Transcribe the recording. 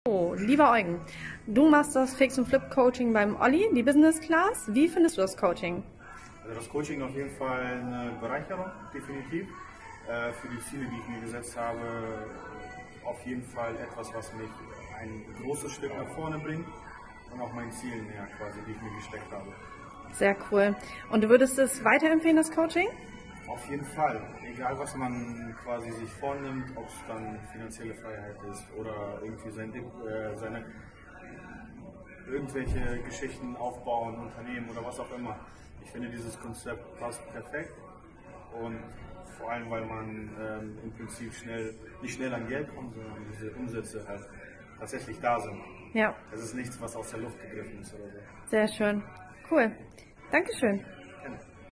Oh, lieber Eugen, du machst das Fix- und Flip-Coaching beim Olli, die Business Class. Wie findest du das Coaching? Also das Coaching auf jeden Fall eine Bereicherung, definitiv. Für die Ziele, die ich mir gesetzt habe, auf jeden Fall etwas, was mich ein großes Stück nach vorne bringt und auch meinen Zielen näher quasi, die ich mir gesteckt habe. Sehr cool. Und du würdest es weiterempfehlen, das Coaching? Auf jeden Fall, egal was man quasi sich vornimmt, ob es dann finanzielle Freiheit ist oder irgendwie irgendwelche Geschichten aufbauen, Unternehmen oder was auch immer. Ich finde, dieses Konzept passt perfekt und vor allem, weil man im Prinzip nicht schnell an Geld kommt, sondern diese Umsätze halt tatsächlich da sind. Ja, Es ist nichts, was aus der Luft gegriffen ist oder so. sehr schön. Cool. Dankeschön. Gerne.